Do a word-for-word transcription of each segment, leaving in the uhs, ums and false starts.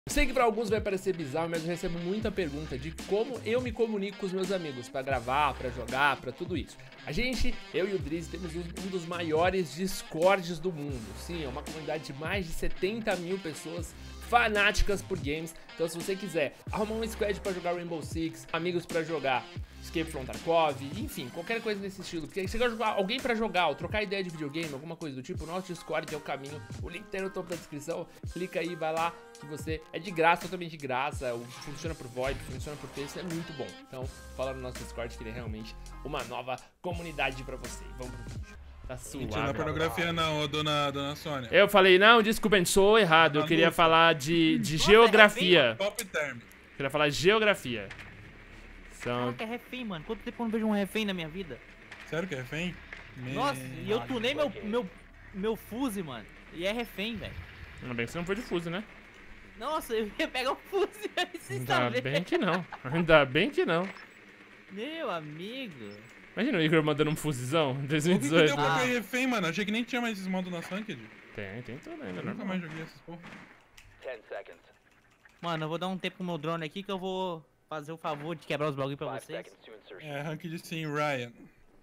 Sei que para alguns vai parecer bizarro, mas eu recebo muita pergunta de como eu me comunico com os meus amigos para gravar, para jogar, para tudo isso. A gente, eu e o Drizzy, temos um dos maiores Discords do mundo. Sim, é uma comunidade de mais de setenta mil pessoas fanáticas por games. Então se você quiser arrumar um squad para jogar Rainbow Six, amigos para jogar Escape from Tarkov, enfim, qualquer coisa desse estilo, porque você quer jogar alguém pra jogar ou trocar ideia de videogame, alguma coisa do tipo, o nosso Discord é o caminho, o link tá aí no topo da descrição, clica aí, vai lá, que você é de graça, totalmente de graça, funciona por VoIP, funciona por texto, é muito bom. Então, fala no nosso Discord que ele é realmente uma nova comunidade pra você. Vamos pro vídeo. Tá suave. Não é pornografia não, dona, dona Sônia. Eu falei, não, desculpa, sou errado, eu queria falar de, de geografia. Top term. Eu queria falar geografia. São... Caraca, é refém, mano. Quanto tempo eu não vejo um refém na minha vida? Sério que é refém? Me... Nossa, e eu tunei meu, meu, meu fuse, mano. E é refém, velho. Ainda bem que você não foi de fuse, né? Nossa, eu ia pegar o fuse aí, sem Ainda saber. bem que não. Ainda bem que não. Meu amigo. Imagina o Igor mandando um fusizão em dois mil e O que que dezoito. deu pra Ah. cair refém, mano? Achei que nem tinha mais esses modos na Sanked. Tem, tem tudo ainda, Eu nunca normal. mais joguei essas porra. Mano, eu vou dar um tempo com o meu drone aqui que eu vou fazer o favor de quebrar os bagulho pra vocês. É, ranked sim, Ryan.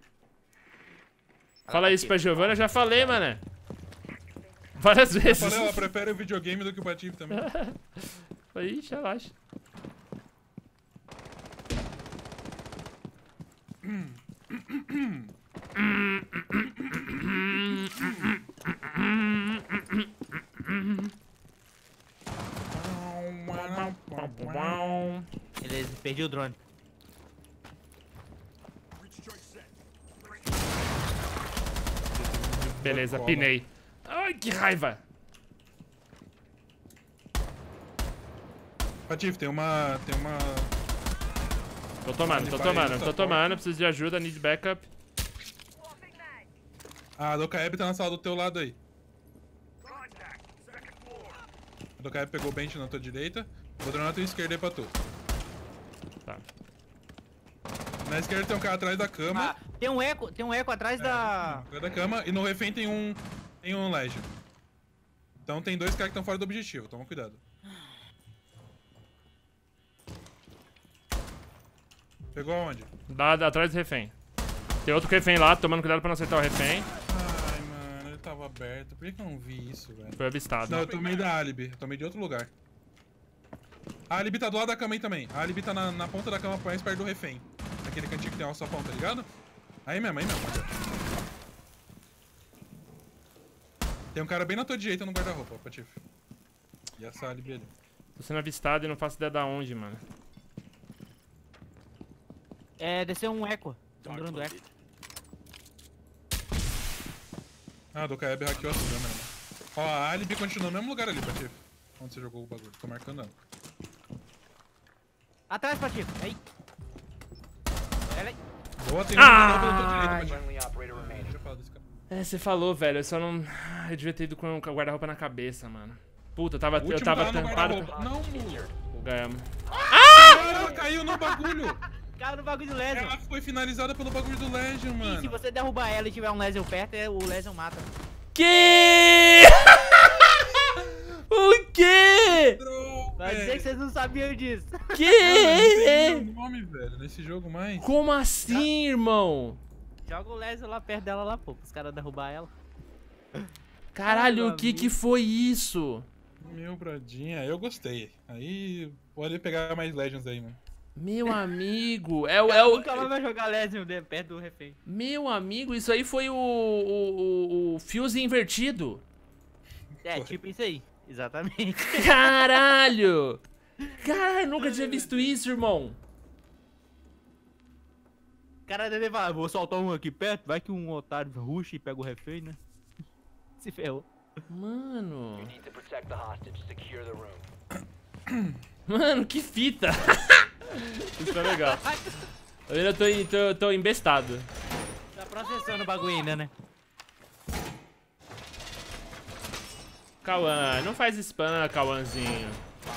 Fala isso pra Giovanna, eu já falei, mano. Várias Eu vezes. falei, ela prefere o videogame do que o Patife também. Ixi, relaxa. Beleza, perdi o drone. Beleza, Cola. pinei. Ai, que raiva. Patife, tem uma... tem uma... Tô tomando, tô tomando, tô tomando. Preciso de ajuda, need backup. Ah, a Dokaeb tá na sala do teu lado aí. A Dokaeb pegou o bench na tua direita. Vou dronar na tua esquerda aí pra tu. Tá. Na esquerda tem um cara atrás da cama. Ah, tem um eco, tem um eco atrás É, da... atrás da cama. E no refém tem um... tem um Legion. Então tem dois caras que estão fora do objetivo. Toma cuidado. Pegou aonde? Dá, dá atrás do refém. Tem outro refém lá, tomando cuidado pra não acertar o refém. Ai, mano, ele tava aberto. Por que que eu não vi isso, velho? Foi avistado. Não, eu tomei da Alibi. Eu tomei de outro lugar. A Alibi tá do lado da cama aí também. A Alibi tá na, na ponta da cama mais perto do refém. Naquele cantinho que tem o alçapão, tá ligado? Aí mesmo, aí mesmo. Tem um cara bem na tua direita no guarda-roupa, ó, Patife. E essa Alibi ali. Tô sendo avistado e não faço ideia da onde, mano. É, desceu um eco. Tô dando eco. Ah, do Kaeb hackeou essa câmera, mano. Ó, a Alibi continua no mesmo lugar ali, Patife. Onde você jogou o bagulho. Tô marcando ela. Atrás, Patife. Aí. Ela aí. Boa, tem um Ah! pela tua direita, Patife. Deixa eu falar desse cara. É, você falou, velho. Eu só não. Eu devia ter ido com o guarda-roupa na cabeça, mano. Puta, eu tava, O eu último tava cara no tampado. guarda-roupa. Não, mu. Ganhamos. Ela caiu no bagulho. Cara no bagulho do Lesion. Ela foi finalizada pelo bagulho do Legion, E mano. se você derrubar ela e tiver um Lesion perto, é- o Lesion mata. Que? O quê? Droga, Vai dizer que vocês não sabiam disso. Não tem Que? meu nome, velho, nesse jogo mais. Como assim, irmão? Joga o Lesion lá perto dela lá, pô, os caras derrubar ela. Caralho, Ai, o que amigo. que foi isso? Meu bradinha, eu gostei. Aí pode pegar mais Legends aí, mano. Meu amigo, é o, é o Nunca mais vai jogar Lesion de- perto do refém. meu amigo, isso aí foi o o, o, o fuse invertido. É, Foi. tipo isso aí. Exatamente. Caralho! Caralho, nunca tinha visto isso, irmão. O cara deve falar, vou soltar um aqui perto, vai que um otário rush e pega o refém, né? Se ferrou. Mano. Mano, que fita. Isso foi legal. Eu ainda tô, em- tô, tô embestado. Tá processando o bagulho ainda, né? Cauã, não faz spam, Cauãzinho.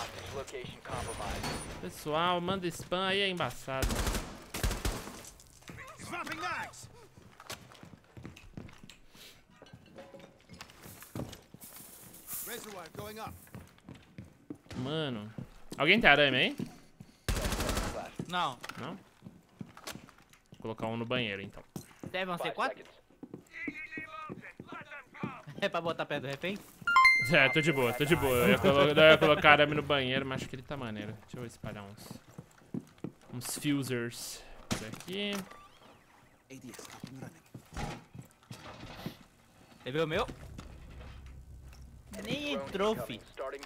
Pessoal, manda spam aí, é embaçado. Mano. Alguém tem arame aí? Não. Não? Vou colocar um no banheiro, então. Deve um C quatro? É pra botar perto do refém? É, tô de boa, tô de boa. Eu ia, colo eu ia colocar arame no banheiro, mas acho que ele tá maneiro. Deixa eu espalhar uns... Uns fusers. Por aqui. Você viu o meu? Nem entrou, fi.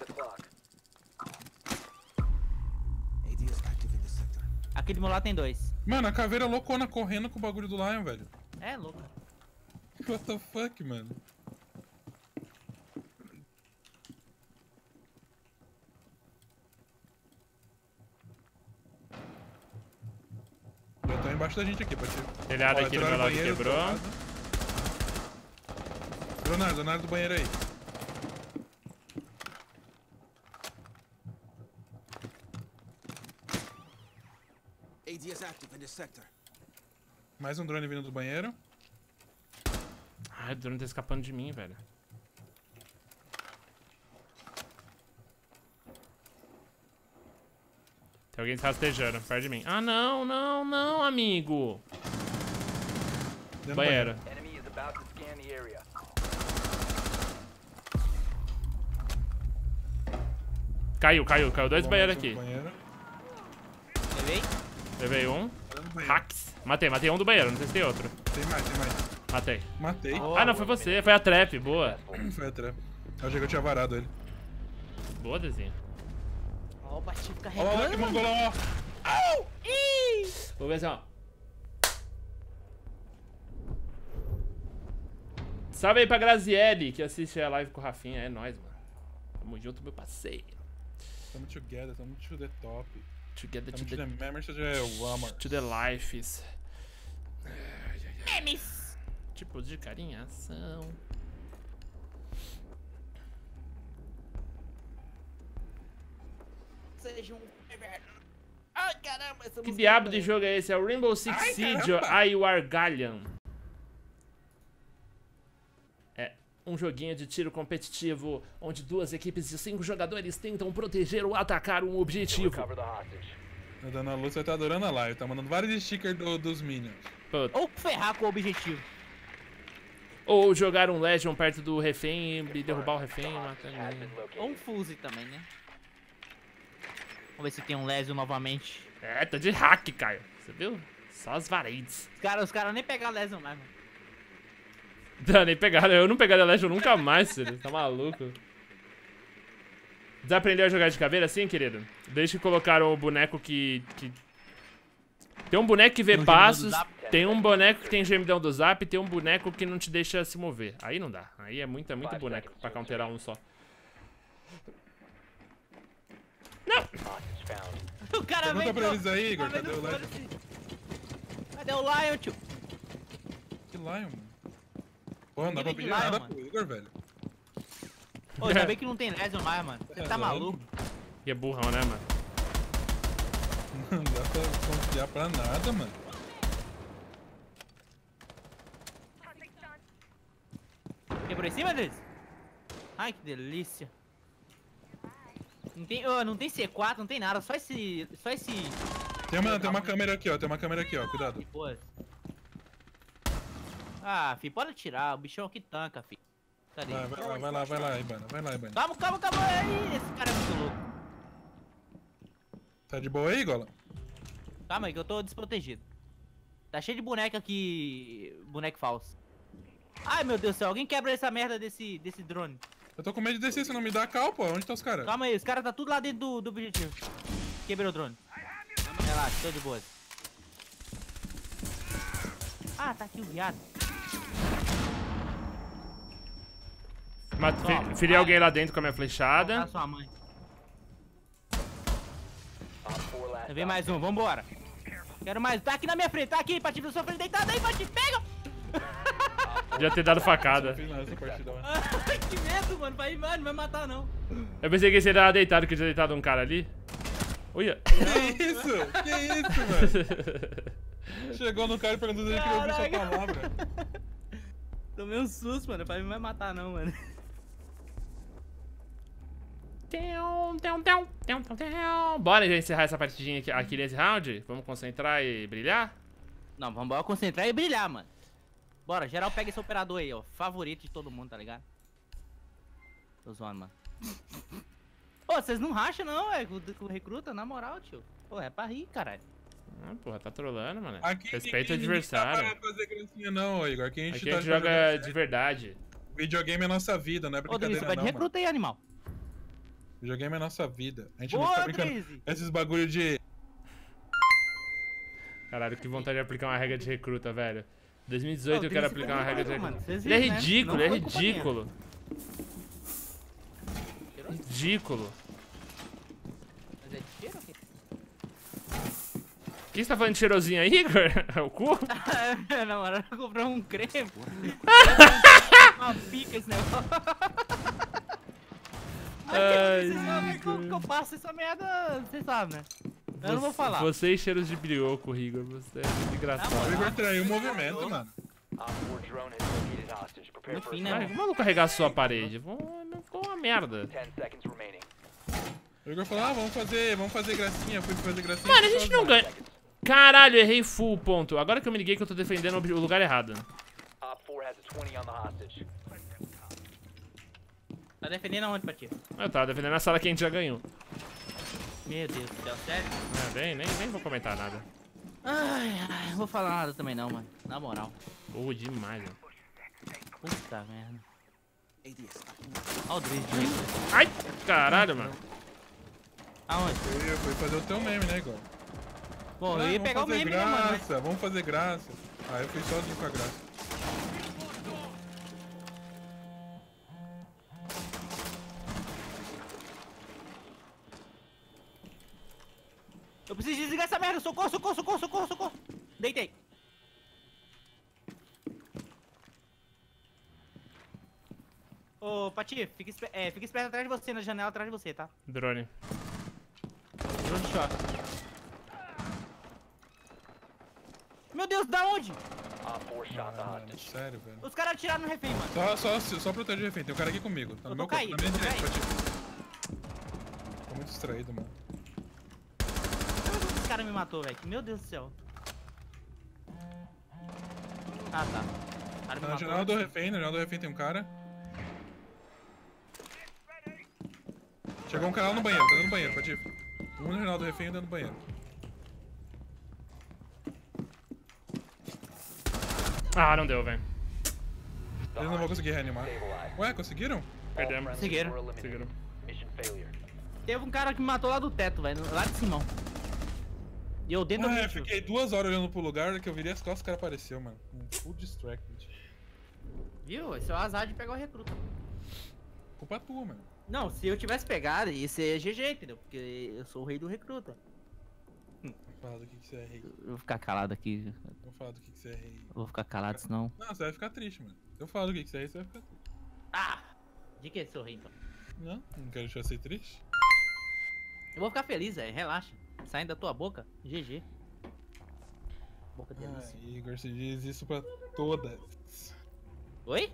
Aqui do meu lado tem dois. Mano, a caveira loucona correndo com o bagulho do Lion, velho. É, louco. What the fuck, mano? Eu tô embaixo da gente aqui, pra te... Telhado Ó, aqui do entraram meu no lado banheiro, quebrou. do lado. Leonardo, Leonardo do banheiro aí. A D S active in this sector. Mais um drone vindo do banheiro. Ai, o drone tá escapando de mim, velho. Tem alguém se rastejando perto de mim. Ah, não, não, não, amigo. Dentro do Banheiro. Enemy is about to scan the area. Caiu, caiu, caiu. Dois Vou banheiros mais um aqui. banheiro. Levei? Levei um. Dentro do banheiro. Hacks. Matei, matei um do banheiro, não sei se tem outro. Tem mais, tem mais. Matei. Matei. Ah, não, foi você. Foi a trap. Boa. Foi a trap. Eu achei que eu tinha varado ele. Boa, desenho. Ó, o baixinho Olha lá, olha lá que carregando. mongolão, ó. Ih! Vou ver assim, ó. Salve aí pra Graziele, que assiste a live com o Rafinha. É nóis, mano. Tamo junto, meu parceiro. Tamo together, tamo to the top. Together Tamo to to the the, memories to the Walmart. to the lives. Memes! Tipo de carinhação. Seja um... Ai, caramba, essa Que música diabo é de jogo é esse? É o Rainbow Six Ai, Siege caramba! I Wargalion. É um joguinho de tiro competitivo onde duas equipes de cinco jogadores tentam proteger ou atacar um objetivo. Cover the hostage. A Dona Lúcia tá adorando a live, tá mandando vários stickers do- dos Minions. Puta. Ou ferrar com o objetivo. Ou jogar um Legion perto do refém e derrubar o refém e matar Has ele. been located. Ou um fuse também, né? Vamos ver se tem um Lesio novamente. É, tá de hack, Caio. Você viu? Só as varentes. Os caras os cara nem pegaram Lesio mais, mano. Não, nem pegaram. Eu não pegaria Legion nunca mais, filho. Tá maluco? Desaprendeu a jogar de caveira assim, querido? Desde que colocaram o boneco que... que... Tem um boneco que vê Tem um gemidão do passos, Zap. tem um boneco que tem gemidão do zap, tem um boneco que não te deixa se mover. Aí não dá. Aí é muito, é muito boneco pra counterar um só. Hostage found. O cara Pergunta vem... pra eles aí, Igor, Ah, vem cadê no o Legion? foda-se. Cadê o Lion, tio? Que Lion, mano? Pô, não dá pra Ninguém pedir de Lion, nada mano. pro Igor, velho. Ô, ainda bem que não tem Lesio mais, mano. Você tá É, maluco? E é burrão, né, mano? Não dá pra confiar pra nada, mano. Quebrou em cima deles? Ai, que delícia. Não tem, ô, não tem C quatro, não tem nada, só esse... Só esse... Tem uma, tem uma câmera aqui, ó. Tem uma câmera aqui, ó. Cuidado. Boa. Ah, fi, pode atirar, o bichão aqui tanca, fi. Cadê? Vai, vai lá, vai lá, vai lá, Ibana. Vai lá, Ibana. Calma, calma, calma aí, esse cara é muito louco. Tá de boa aí, Gola? Calma aí, que eu tô desprotegido. Tá cheio de boneca aqui, boneco falso. Ai, meu Deus do céu, alguém quebra essa merda desse, desse drone. Eu tô com medo de descer, se não me dá a cal, pô. Onde tá os caras? Calma aí, os caras tá tudo lá dentro do, do objetivo. Quebrei o drone. Relaxa, tô de boa. Ah, tá aqui o viado. Mat- fe- Feri alguém lá dentro com a minha flechada. Tá sua mãe. Op four last Vem mais um, vambora. Quero mais. Tá aqui na minha frente, tá aqui, Pati, na sua frente, deitado aí, Pati, pega! Já ter dado facada. Fiz nada essa partida, mano. Ai, que medo, mano. Vai, mano, não vai matar, não. Eu pensei que esse tava deitado, que tinha deitado um cara ali. Olha. Que isso? Que isso, velho? Chegou no cara e perguntou se ele queria ouvir sua Caraca. palavra. Tomei um susto, mano. Pai não vai matar, não, mano. Bora já encerrar essa partidinha aqui, aqui nesse round? Vamos concentrar e brilhar? Não, vamos embora concentrar e brilhar, mano. Bora, geral pega esse operador aí, ó. Favorito de todo mundo, tá ligado? Tô zoando, mano. Ô, vocês não racham não, é, com, com recruta, na moral, tio. Pô, é pra rir, caralho. Ah, porra, tá trolando, mano. Aqui Respeita o ninguém- ninguém tá adversário. pra fazer gracinha não, Igor. Aqui a gente, Aqui a tá gente joga jogando de verdade. Videogame é nossa vida, não é Ô, Drizzy, brincadeira você vai de não, mano. recruta aí, animal. Videogame é nossa vida. A gente não Boa, fica brincando Drizzy. esses bagulho de... Caralho, que vontade de aplicar uma regra de recruta, velho. dois mil e dezoito Ô, eu quero Drizzy, aplicar uma regra de mano, recruta. vocês Ele é viram, né? ridículo, Não ele é foi culpa minha. ridículo. Ridículo. Mas é de cheiro ou quê? O que você tá falando de cheirosinho aí, Igor? É o cu? Na hora eu comprei um creme. Uma pica esse negócio. Ai, Vocês sabem como que eu passo essa merda, vocês sabem, né? Eu não vou falar. Você e cheiros de brioco, Igor. Você é muito engraçado. O Igor traiu o movimento, mano. Op four drone has located hostage. Prepare No for fim, assault. né? Vai, vamos carregar a sua parede. Vamos- Ficou uma merda. Ten seconds remaining. O Igor falou, ah, vamos fazer, vamos fazer gracinha. Fui fazer gracinha. Mano, a gente não ganha. Caralho, errei full, ponto. Agora que eu me liguei que eu tô defendendo o lugar errado. Op four has a twenty on the hostage. Tá defendendo aonde, Pati? Eu tava defendendo a sala que a gente já ganhou. Meu Deus do céu, sério? É, bem, nem, nem vou comentar nada. Ai, ai, não vou falar nada também não, mano. Na moral. Porra, demais, mano. Puta merda. A D S active. Olha o Drizzy. Ai, caralho, mano. Aonde? Eu fui fazer o teu meme, né, Igor? Bom, Ah, eu ia vamos pegar o fazer meme, né, mano? Mas- graça, Vamos fazer graça. Ah, eu fui sozinho com a graça. Eu preciso desligar essa merda. Socorro, socorro, socorro, socorro, socorro. Deitei. Ô, Pati, fica, espe é, fica esperto atrás de você, na janela atrás de você, tá? Drone. Drone de choque. Meu Deus, da onde? Op four shot the Ah, mano, hostage. sério, velho. Os caras atiraram no refém, mano. Só, só, só protege o refém. Tem um cara aqui comigo. Tá no Eu meu tô corpo, na caído, minha eu tô direita, Pati. Tô muito distraído, mano. Como esse cara me matou, velho? Meu Deus do céu. Ah, tá. O cara me Tá na matou. janela do refém, na janela do refém tem um cara. Chegou um cara lá no banheiro, tá dentro do banheiro, Pati. Um na janela do refém e dentro do banheiro. Ah, não deu, velho. The Eles não vão hostage conseguir reanimar. stabilized. Ué, conseguiram? All Perdemos. friendlies Seguiram. were eliminated. Seguiram. Mission failure. Teve um cara que me matou lá do teto, velho. Lá de cima. E eu dentro do Ah, eu bicho. fiquei duas horas olhando pro lugar, que eu virei as costas e o cara apareceu, mano. Um full distracted. Viu? Esse é o azar de pegar o recruta. Culpa tua, mano. Não, se eu tivesse pegado, ia ser G G, entendeu? Porque eu sou o rei do recruta. Vou falar do que, que você é rei. Eu vou ficar calado aqui. Vou falar do que, que você é rei. Eu vou ficar calado, senão... Não, você vai ficar triste, mano. Se eu falar do que, que você é rei, você vai ficar triste. Ah! De que sou rei, então? Não, não quero deixar você triste. Eu vou ficar feliz, velho. Relaxa. Saindo da tua boca, G G. Boca Ah, delícia. Igor, você diz isso pra todas. Oi?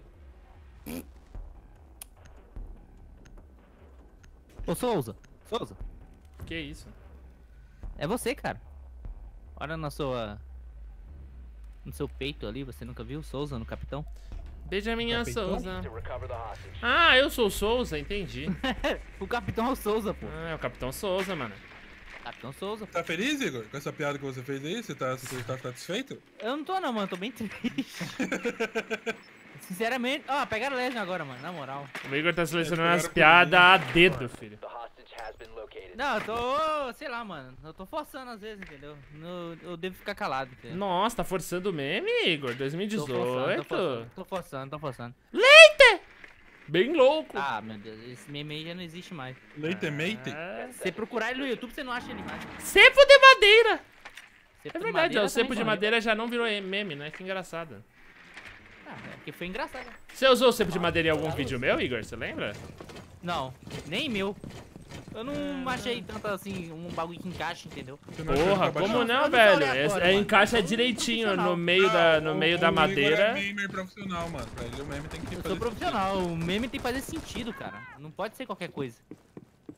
Ô, Souza. Souza. Que isso? É você, cara. Olha na sua... No seu peito ali, você nunca viu Souza no Capitão? Benjamin Capitão? Souza. To recover the hostage. Ah, eu sou o Souza, entendi. O Capitão é o Souza, pô. Ah, é o Capitão Souza, mano. Capitão Souza. Tá feliz, Igor? Com essa piada que você fez aí? Você tá, você tá satisfeito? Eu não tô não, mano. Tô bem triste. Sinceramente... Ó, pegaram o Leslie agora, mano. Na moral. O Igor tá selecionando É, as pegaram piadas a dedo, filho. The hostage has been located. Não, eu tô... Sei lá, mano. Eu tô forçando às vezes, entendeu? No- eu devo ficar calado, entendeu? Nossa, tá forçando o meme, Igor? Tô forçando, tô dois mil e dezoito. forçando, tô forçando, tô forçando. Bem louco. Ah, meu Deus. Esse meme aí já não existe mais. Leite mate? É, Se você procurar ele no YouTube, você não acha ele mais. cepo de madeira. Cepo É de verdade, madeira ó, o cepo também de morreu. madeira já não virou meme, né? Que engraçado. Ah, é porque foi engraçado. Você usou o cepo de madeira em algum vídeo meu, Igor? Você lembra? Não, nem meu. Eu não achei tanto assim, um bagulho que encaixa, entendeu? Você não achou Porra, que tá como baixando? não, Eu não velho? sou aleatório, Esse- é, mano. encaixa Eu sou direitinho profissional. no meio da, no Não, meio o- da o Igor madeira. é gamer profissional, mano. Pra ele o meme tem que Eu fazer sou profissional, o meme tem que fazer sentido, cara. Não pode ser qualquer coisa.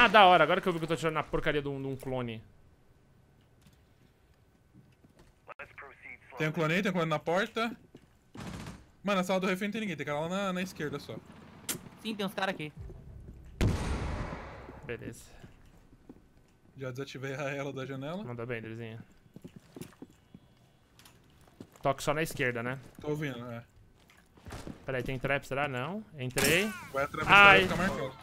Ah, da hora. Agora que eu vi que eu tô tirando na porcaria de um, de um clone. Tem um clone aí, tem um clone na porta. Mano, na sala do refém não tem ninguém, tem cara lá na, na esquerda só. Sim, tem uns caras aqui. Beleza. Já desativei a ela da janela. Mandou bem, Drizinho. Toque só na esquerda, né? Tô ouvindo, é. Peraí, tem trap, será? Não. Entrei. Vai atravessar Ai. e ficar marcado.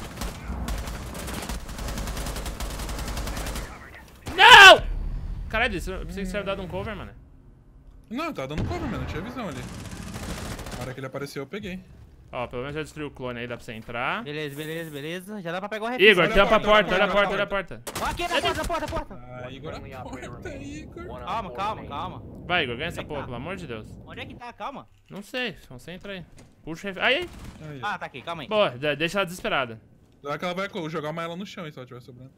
Não! Caralho, Driz, eu pensei que você ia dar um cover, mano. Não, tava dando cover, mano, não tinha visão ali. Na hora que ele apareceu, eu peguei. Ó, pelo menos já destruiu o clone aí, dá pra você entrar. Beleza, beleza, beleza. Já dá pra pegar o refém. Igor, Olha a tampa a porta, porta, olha a olha a porta, olha a porta. Ó, aqui na porta, na porta, na porta. Ah, Igor, Friendly a operator porta, remaining. Igor. One Calma, op calma, four calma. Vai, Igor, ganha essa Onde é que porra, tá? pelo amor de Deus. Onde é que tá? Calma. Não sei, concentra aí. Puxa o refém. Aí, aí. Aí, Ah, tá aqui, calma aí. Boa, de- deixa ela desesperada. Será que ela vai co- jogar uma ela no chão aí, se ela tiver sobrando?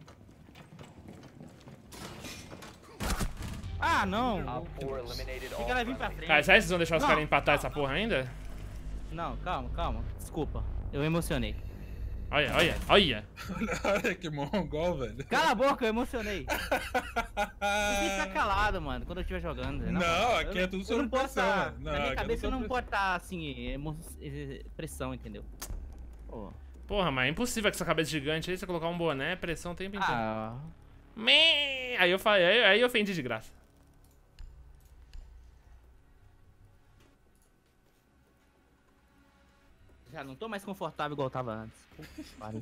Ah, não. Op four eliminated all Fica ela vir pra friendlies. frente. Cara, será que vocês vão deixar os Não. caras empatar essa porra ainda? Não, calma, calma. Desculpa. Eu emocionei. Olha, olha, olha. Olha, olha que mongol, velho. Cala a boca, eu emocionei. Você tem que ficar calado, mano, quando eu estiver jogando. Não, eu aqui não- é tudo eu sob não posso pressão, tá- mano. Não, Na aqui minha é cabeça tudo não sob pode estar, assim, emo... eh, pressão, entendeu? Pô. Porra, mas é impossível com essa cabeça gigante aí, você colocar um boné, pressão o tempo inteiro. Ah, Me... Aí eu falei, aí, aí eu ofendi de graça. já não tô mais confortável igual eu tava antes. Puta que pariu.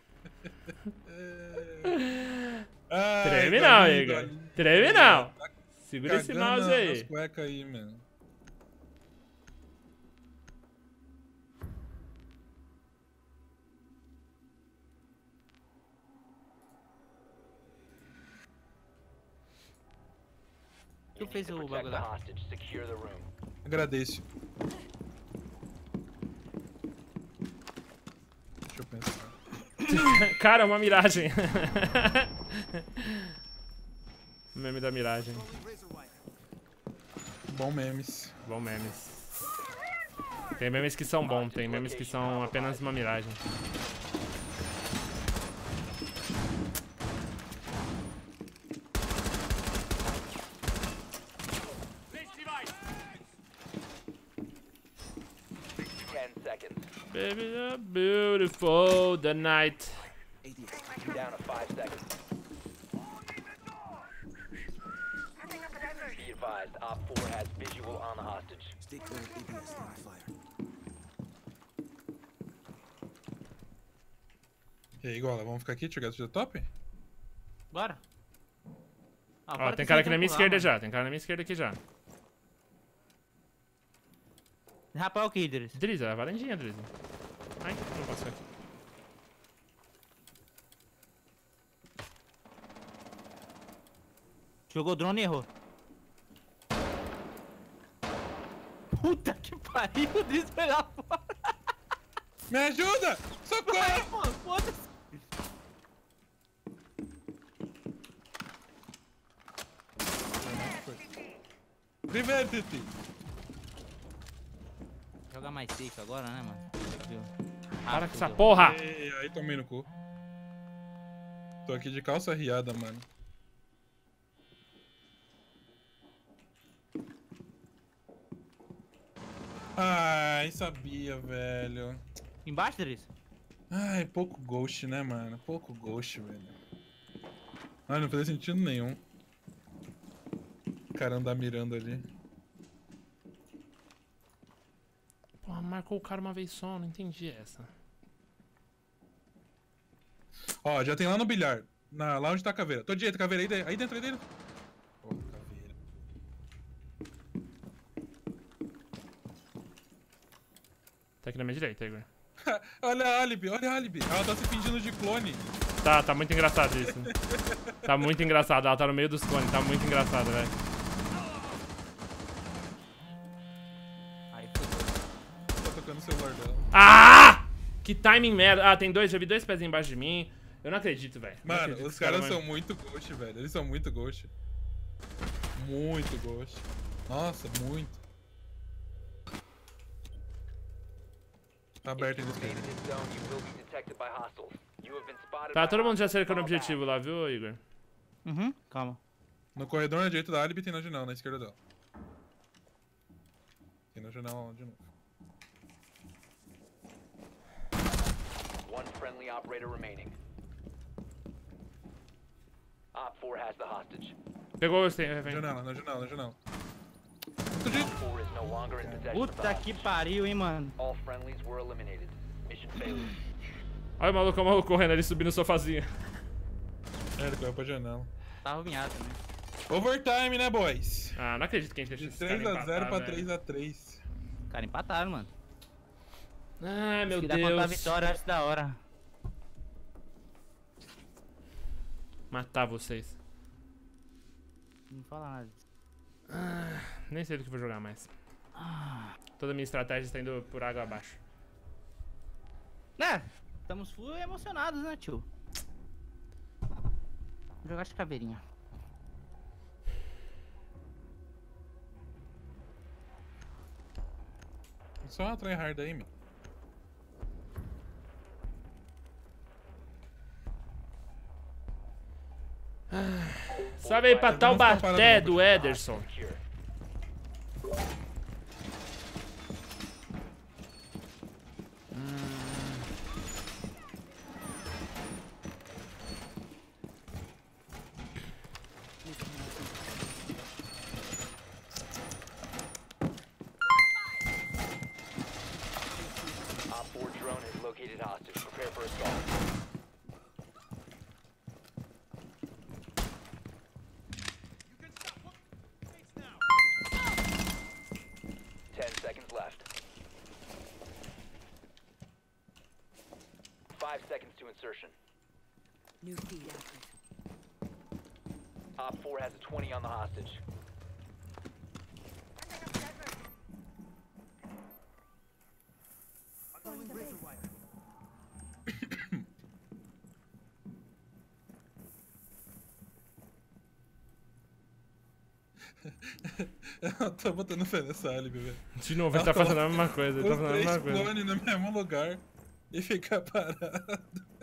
Ai, Treme não, Dolinho, Igor. Dolinho. Treme não. Tá Segura esse cagando mouse na- aí. nas cuecas aí, mano. Tu fez o Protect bagulho the lá? hostage. Secure the room. Agradeço. Deixa eu pensar. Cara, uma miragem. Meme da miragem. Bom memes. Bom memes. Tem memes que são bons, tem memes que são apenas uma miragem. Ten seconds. Baby, you're beautiful the night. A D S. Down to five seconds. Be advised, Op four has visual on the hostage. Stay clear of A D S. Line of fire. E aí, Gola, vamos ficar aqui, jogar de top? Bora. Ah, Ó, bora tem que cara vocês aqui na vão minha pular, esquerda mano. já, tem cara na minha esquerda aqui já. Rapaz, o que, Idris? Driz, é a varandinha, Driz. Ai, não passou aqui. Jogou o drone e errou. Puta que pariu, o Idris foi lá fora. Me ajuda! Socorro! Vai, pô, foda-se. Diverte-te! Joga mais safe agora, né, mano? Viu? Para com essa fudeu. porra! Ei, aí tomei no cu. Tô aqui de calça riada, mano. Ai, sabia, velho. Embaixo, Idris? Ai, pouco ghost, né, mano? Pouco ghost, velho. Ai, não fazia sentido nenhum. O cara andar mirando ali. Porra, marcou o cara uma vez só, não entendi essa. Ó, já tem lá no bilhar. Na, lá onde tá a caveira. Tô direito, caveira aí, de- aí dentro, aí dentro. Ó, caveira. Tá aqui na minha direita, Igor. Olha a Alibi, olha a Alibi. Ela tá se fingindo de clone. Tá, tá muito engraçado isso. Tá muito engraçado, ela tá no meio dos clones, tá muito engraçado, velho. Aí fudeu. Tá tocando o celular dela. Ah! Que timing merda. Ah, tem dois, já vi dois pezinhos embaixo de mim. Eu não acredito, velho. Não Mano, acredito que os esse cara caras vai- são muito ghost, velho. Eles são muito ghost. Muito ghost. Nossa, muito. Tá aberto ainda. Remain in this zone, you will be detected by hostiles. You have been spotted Tá by todo mundo já hostiles. cercando o Fall back. objetivo lá, viu, Igor? Uhum, calma. No corredor na direita da Alibi tem na janela, na esquerda dela. Tem na janela de novo. One friendly operator remaining. Op four has the hostage. Pegou você, Na refém. janela, na janela, na janela. Fugiu. four is no longer in possession of the Puta que hostage. pariu, hein, mano. All friendlies were eliminated. Mission failure. Olha o maluco, o maluco correndo ali, subindo o sofazinho. É, ele caiu pra janela. Tava minhado também. Overtime, né, boys? Ah, não acredito que a gente De deixou esse três cara a zero empatar, pra velho. três a três. Cara, empataram, mano. Ai, meu Se quiser contar a Deus. vitória, acho da hora. Matar vocês. Não fala nada. Nem sei do que vou jogar mais. Toda a minha estratégia está indo por água abaixo. Né? Estamos full emocionados, né, tio? Vou jogar de caveirinha. Só uma tryhard aí, meu. Só veio pra Todo tal mundo tá parado baté no do Ederson. Secure. Op four drone has located hostage. Prepare for assault. Ten seconds left. Five seconds to insertion. New feed active. Op four has a twenty on the hostage. Eu tô botando fé nessa Alibi, velho. De novo, ele tá fazendo a mesma coisa. Ele tá Os fazendo a três mesma coisa. clones no mesmo lugar e ficar parado.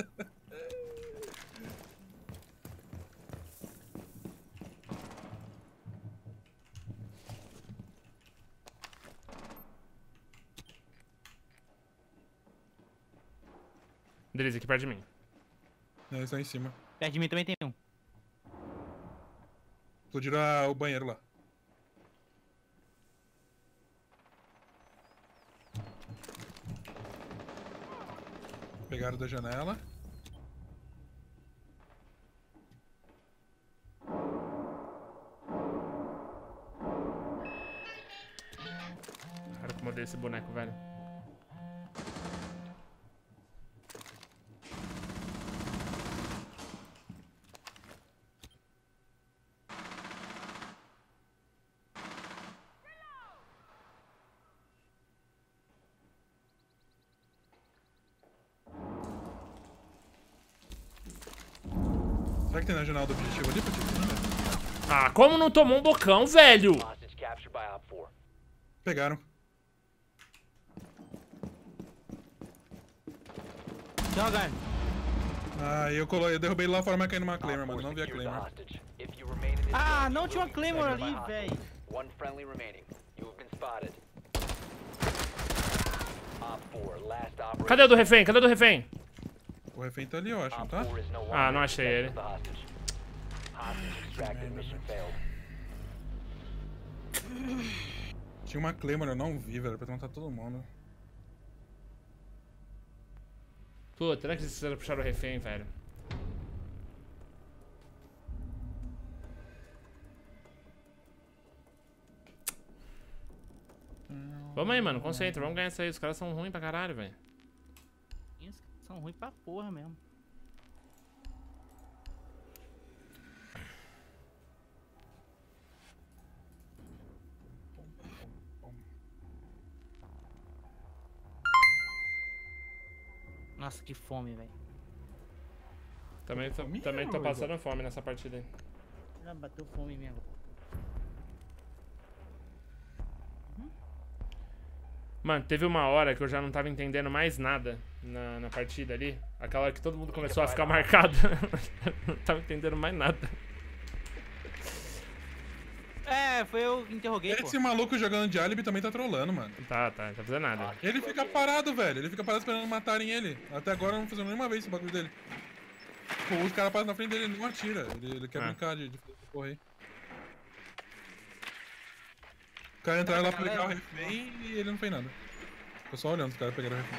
Beleza, aqui perto de mim. Não, eles estão em cima. Perto de mim também tem um. Explodiram a- o banheiro lá. Pegaram da janela. Cara, como eu odeio esse boneco, velho. Será que tem na janela do objetivo ali pra te né? Ah, como não tomou um bocão, velho? Hostage captured by Op four. Pegaram. Joga. Ah, eu, colo... eu derrubei ele lá fora, mas caiu numa Op Claymore, four mano. Não vi a secures the Claymore. hostage. If you remain in this Ah, zone, não you tinha will uma be Claymore detected ali, by véi. hostiles. One friendly remaining. You have been spotted. Op four, last operator. Cadê o do refém? Cadê o do refém? O refém tá ali, eu acho, não Op tá? four is no Ah, longer não in achei possession ele. of the hostage. Hostage extracted. Mission failed. Tinha uma Claymore, eu não vi, velho, pra matar todo mundo. Puta, não é que vocês precisaram puxar o refém, velho. Vamos aí, mano, concentra, vamos ganhar isso aí. Os caras são ruins pra caralho, velho. Isso, são ruins pra porra mesmo. Nossa, que fome, velho. Também tô, Fominha, também tô ô, passando fome nessa partida aí. Já bateu fome mesmo. Mano, teve uma hora que eu já não tava entendendo mais nada na, na partida ali. Aquela hora que todo mundo começou a ficar marcado. Não tava entendendo mais nada. É, foi eu que interroguei, pô. Esse maluco jogando de álibi também tá trolando, mano. Tá, tá, não tá fazendo nada. Ele fica parado, velho. Ele fica parado esperando matarem ele. Até agora não funcionou nenhuma vez esse bagulho dele. Pô, os caras passam na frente dele e ele não atira. Ele, ele quer Ah. brincar de, de correr. O cara entraram lá pra pegar o refém e ele não fez nada. Ficou só olhando os caras pegaram o refém.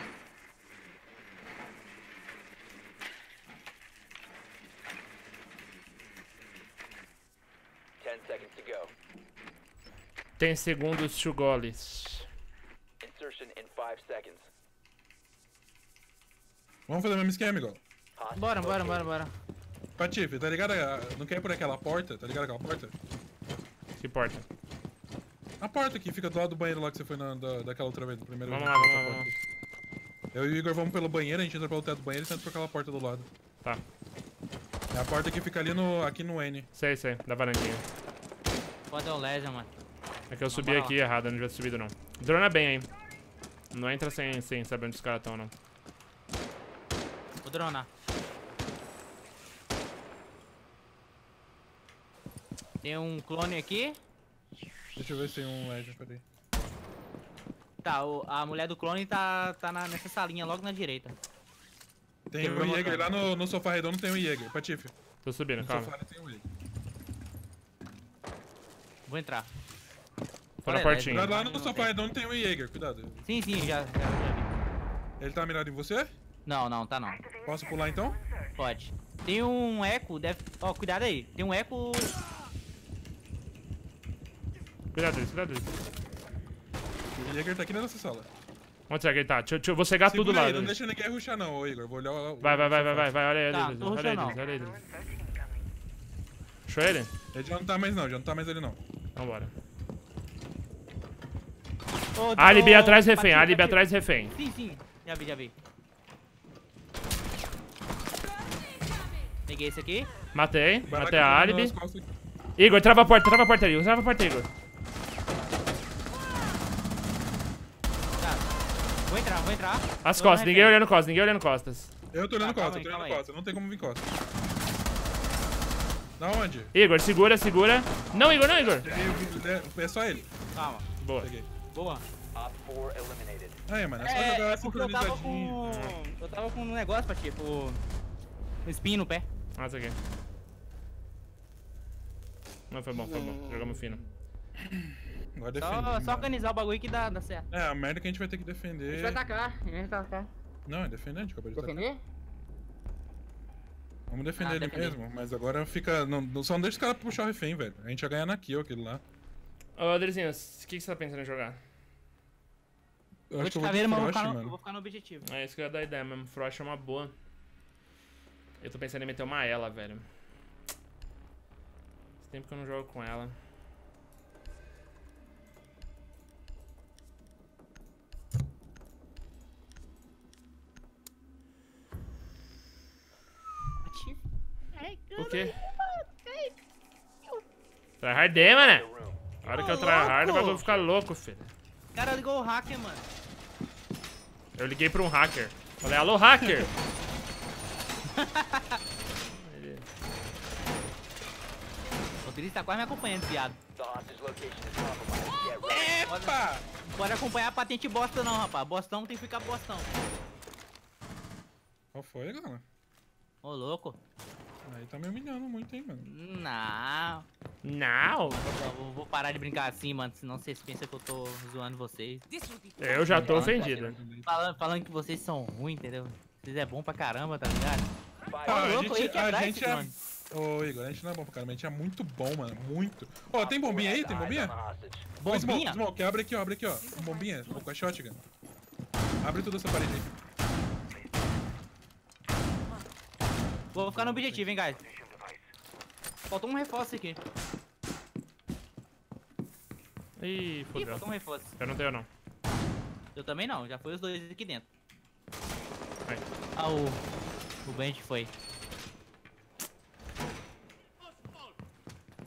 Ten seconds to go. Tem segundos to goles. Insertion in five seconds. Vamos fazer o mesmo esquema, igual. Hostage Bora, bora, located. bora, bora. Patife, tá ligado? a- Não quer ir por aquela porta? Tá ligado aquela porta? Que porta? A porta que fica do lado do banheiro lá que você foi na, da, daquela outra vez, do primeiro Vamos vez. lá, vamos lá, vamos Eu e o Igor vamos pelo banheiro, a gente entra pelo teto do banheiro e entra por aquela porta do lado. Tá. É a porta que fica ali no, aqui no N. Sei, sei, da varandinha. Pode dar o Lesion, mano. É que eu subi bora lá. aqui errado, eu não devia ter subido não. Drona bem aí. Não entra sem, sem saber onde os caras estão, não. Vou dronar. Tem um clone aqui. Deixa eu ver se tem um Legend, peraí. Tá, o- a mulher do clone tá, tá na- nessa salinha logo na direita. Tem Tem o uma Jäger, outra. lá no, no sofá redondo tem o Jäger. Patife, Tô subindo, no calma. sofá ali tem o Jäger. Vou entrar. Tô na Olha, portinha. Lá, lá Não no tem. sofá redondo tem o Jäger, cuidado. Sim, sim, já, já, já vi. Ele tá mirado em você? Não, não, tá não. Posso pular então? Pode. Tem um eco, deve... Ó, cuidado aí. Tem um eco... Cuidado dele, cuidado dele. O Jäger tá aqui nessa sala. Onde será que ele tá? Deixa, eu- deixa eu vou cegar tudo Segura lá. aí, não Denis. deixa ninguém rushar não, ô Igor. Vou olhar o... Vai, vai, vai, vai, vai, vai, olha aí, Tá, olha aí, tô olha aí, rushando, olha aí, olha aí. Achou ele? Ele já não tá mais não, já não tá mais ali não. Vambora. Ô, Alibi ô, atrás, refém, Patife, alibi Patife. atrás, refém. Sim, sim. Já vi, já vi. Peguei esse aqui. Matei, Vai lá que matei eu a tô dando alibi. as costas aqui. Igor, trava a porta, trava a porta aí, trava a porta aí, Igor. Tá. Vou entrar, vou entrar. As Tô costas, no ninguém refém. olhando costas, ninguém olhando costas. Eu tô olhando Tá, calma costa, aí, eu tô calma olhando aí. costa, não tem como vir costa. Da onde? Igor, segura, segura. Não, Igor, não, Igor. Peguei, é só ele. Calma. Boa. Peguei. Boa. Op four eliminated. Aí, mano, é só É, jogar é porque eu tava sincronizadinho. com... Eu tava com um negócio pra tipo... Um espinho no pé. Ah, isso aqui. Não, foi bom, foi bom. Jogamos fino. Agora Só, defender. só mano. organizar o bagulho que dá, dá certo. É, a merda que a gente vai ter que A defender. gente vai atacar. A gente vai atacar. Não, é defender, a gente acabou de atacar. Defender? Vamos defender Ah, ele defender. mesmo, mas agora fica. Não, não- só não deixa os caras puxar o refém, velho. A gente ia ganhar na kill aquilo lá. Ô, Adrizinho, o que, que você tá pensando em jogar? Eu Vou acho de que eu vou de caveira, mas eu vou Frost, ficar no- eu mano. vou ficar no objetivo. É isso que eu ia dar ideia mesmo. Frost é uma boa. Eu tô pensando em meter uma ela, velho. Faz tempo que eu não jogo com ela. O quê? Tryhardei, mané. The room. A hora que eu Ô, tryhard, o louco! bagulho ficar louco, filho. O cara ligou o hacker, mano. Eu liguei pra um hacker. Falei, alô, hacker! Ele- O Tris tá quase me acompanhando, viado. The hostage location is compromised. Get ready. Epa! Não pode acompanhar a patente bosta não, rapaz. Bostão tem que ficar bostão. Qual foi, galera? Ô, louco. Aí tá me humilhando muito, hein, mano. Não. Não! Eu vou, vou parar de brincar assim, mano. Senão vocês pensam que eu tô zoando vocês. This will be Eu já tô ofendido. Falando, falando que vocês são ruins, entendeu? Vocês é bom pra caramba, tá ligado? Five Tá Ah, a louco, aí gente, quebrar a esse gente é. drone. Ô, Igor, a gente não é bom pra caramba, a gente é muito bom, mano. Muito. Ó, tem bombinha aí? Tem eyes on bombinha? the hostage. Ô, Smoke, Bombinha? Smoke, abre aqui, ó, abre aqui, ó. Com bombinha, com a shotgun. Abre toda essa parede aí. Vou ficar no objetivo, hein, guys. Faltou um reforço aqui. Ih, Ih, fodeu. faltou um reforço. Eu não tenho, não. Eu também não, já foi os dois aqui dentro. Aí. Ah, o... O Bench foi.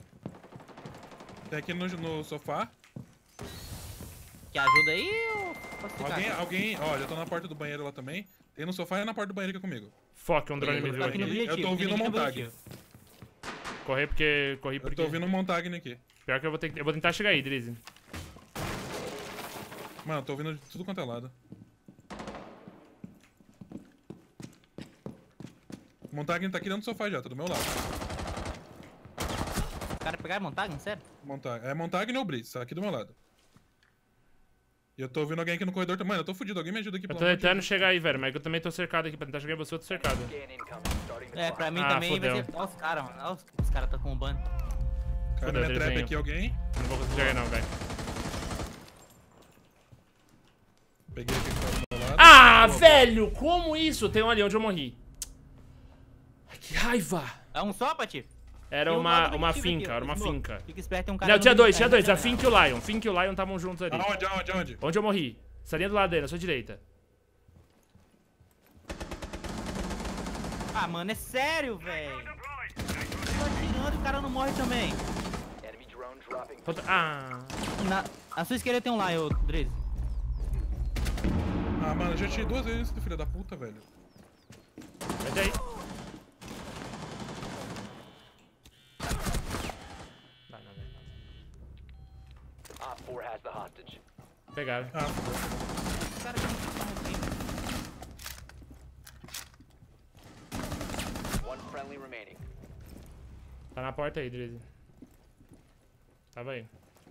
Tem aqui no, no sofá. Quer ajuda aí ou... Posso ficar Alguém, aqui? alguém, ó, já tô na porta do banheiro lá também. Tem no sofá e na porta do banheiro aqui comigo. Fuck, um drone me Eu viu tô Aqui no aqui. objetivo, Eu tô ouvindo tem ninguém um no montag. objetivo. Correr porque... Corri Eu porque... tô ouvindo um montagem aqui. Pior que eu vou, ter... eu vou tentar chegar aí, Drizzy. Mano, eu tô ouvindo de tudo quanto é lado. O montagem tá aqui dentro do sofá já, tá do meu lado. O cara pegar e montar, não sério? Montagem. É montagem ou Blitz, tá aqui do meu lado. E eu tô ouvindo alguém aqui no corredor também. Mano, eu tô fudido, alguém me ajuda aqui, Eu pelo tô amor de tentando Deus. chegar aí, velho, mas eu também tô cercado aqui. Pra tentar chegar em você, eu tô cercado. Scan incoming. Starting the É, clock. pra mim Ah, também fudeu. vai ser... Olha os caras, mano. Olha os, os caras tá com o ban. Caiu na Fudeu, minha trap Drizinho. aqui alguém. Não vou conseguir chegar aí não, velho. Peguei aqui que tá do meu lado. Ah, Boa, velho! Como isso? Tem um ali onde eu morri. Ai, que raiva! É um só, Pati? Era E um uma, lado do uma objetivo aqui, finca, ó, era uma Smoke. finca. Fica esperto, tem um cara Não, no tinha meio, dois, tinha cara, dois. A não Fink e o Lion. Fink e o Lion estavam juntos ali. Aonde, aonde, aonde? Onde eu morri? Essa linha do lado dele, na sua direita. Ah, mano, é sério, velho. Tô atirando e o cara não morre também. Enemy drone dropping. Puta- Ah. Na, na sua esquerda tem um lá, ô Drizzy. Ah, mano, eu já tirei duas vezes esse filho da puta, velho. Vai daí. Vai, não, velho. Op four has the hostage. Pegaram. Ah, fudeu. Os caras tão One friendly remaining. Tá na porta aí, Drizzy. Tava aí.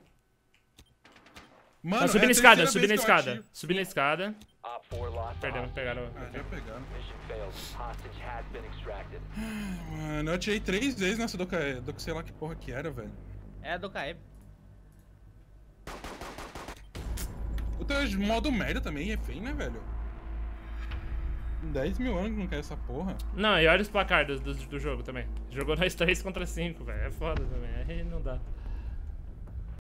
Mano, Tá subindo é a a escada, terceira subindo a vez que eu escada. atiro. Subindo a escada. Op four lost the Perdemos, hostage. pegaram. Ah, já pegaram. Mission failed. Hostage has been extracted. Mano, eu atirei três vezes nessa do, ca- do que sei lá que porra que era, velho. É do Caeb. Puta, modo merda também, refém, né, velho? dez mil anos que não quer essa porra. Não, e olha os placar do, do, do jogo também. Jogou nós três contra cinco, velho. É foda também. Aí não dá.